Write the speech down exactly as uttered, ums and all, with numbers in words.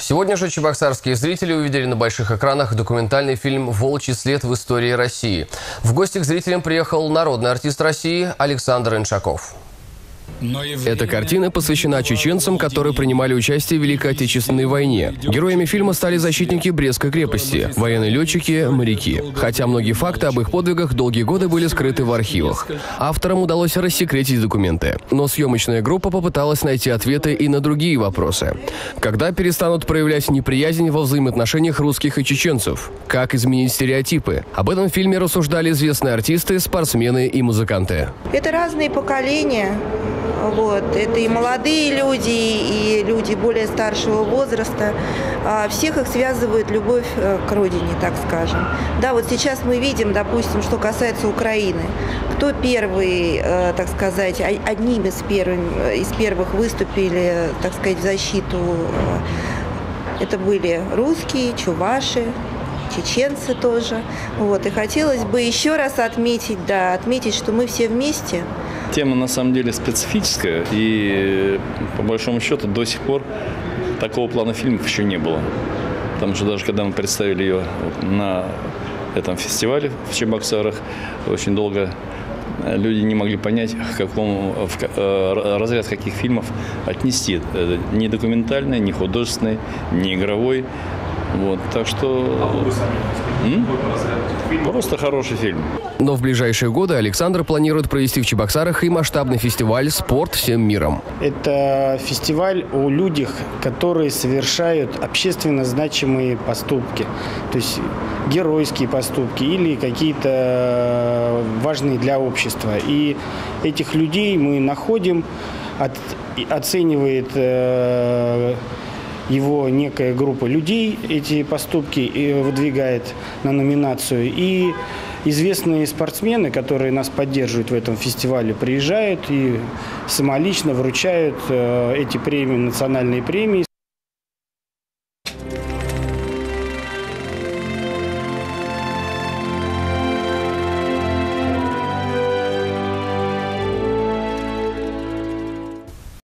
Сегодня же чебоксарские зрители увидели на больших экранах документальный фильм «Волчий след в истории России». В гости к зрителям приехал народный артист России Александр Иншаков. Эта картина посвящена чеченцам, которые принимали участие в Великой Отечественной войне. Героями фильма стали защитники Брестской крепости, военные летчики, моряки. Хотя многие факты об их подвигах долгие годы были скрыты в архивах. Авторам удалось рассекретить документы. Но съемочная группа попыталась найти ответы и на другие вопросы. Когда перестанут проявлять неприязнь во взаимоотношениях русских и чеченцев? Как изменить стереотипы? Об этом в фильме рассуждали известные артисты, спортсмены и музыканты. Это разные поколения. Вот. Это и молодые люди, и люди более старшего возраста. Всех их связывает любовь к родине, так скажем. Да, вот сейчас мы видим, допустим, что касается Украины. Кто первый, так сказать, одним из первых, из первых выступили, так сказать, в защиту? Это были русские, чуваши, чеченцы тоже. Вот. И хотелось бы еще раз отметить, да, отметить, что мы все вместе. Тема на самом деле специфическая, и по большому счету до сих пор такого плана фильмов еще не было. Потому что даже когда мы представили ее на этом фестивале в Чебоксарах, очень долго люди не могли понять, к какому, в разряд каких фильмов отнести. Ни документальный, ни художественный, ни игровой. Вот, так что М? Просто хороший фильм. Но в ближайшие годы Александр планирует провести в Чебоксарах и масштабный фестиваль «Спорт всем миром». Это фестиваль о людях, которые совершают общественно значимые поступки. То есть геройские поступки или какие-то важные для общества. И этих людей мы находим, от, оценивает э, его некая группа людей, эти поступки и выдвигает на номинацию. И известные спортсмены, которые нас поддерживают в этом фестивале, приезжают и самолично вручают эти премии, национальные премии.